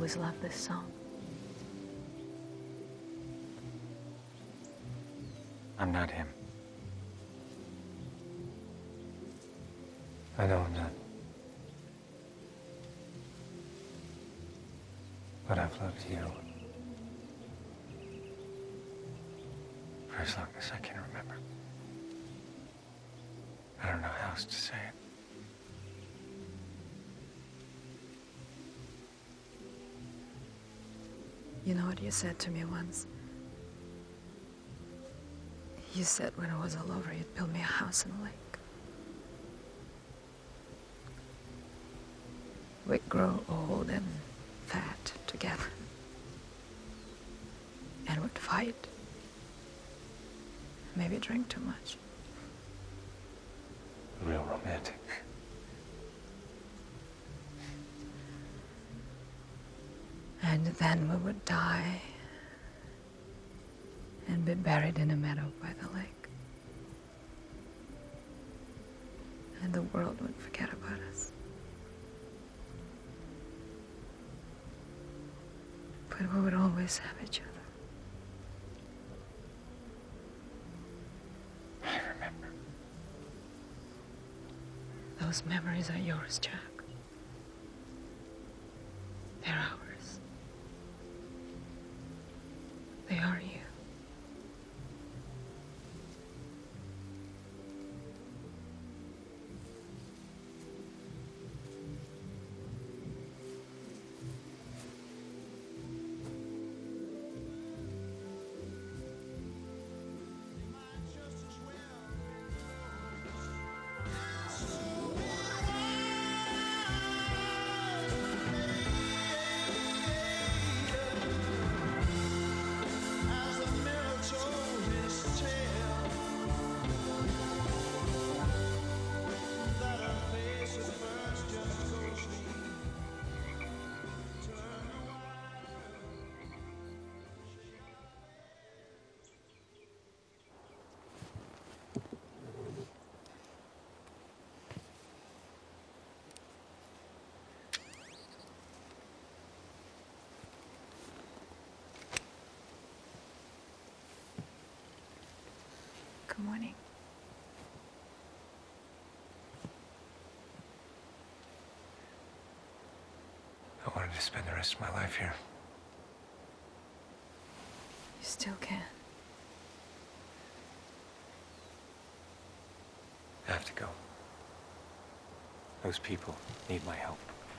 always loved this song. I'm not him. I know I'm not. But I've loved you for as long as I can remember. I don't know how else to say it. You know what you said to me once? You said when it was all over, you'd build me a house in the lake. We'd grow old and fat together. And would fight. Maybe drink too much. Real romantic. And then we would die and be buried in a meadow by the lake. And the world would forget about us. But we would always have each other. I remember. Those memories are yours, Jack. They're ours. They are you. Good morning. I wanted to spend the rest of my life here. You still can. I have to go. Those people need my help.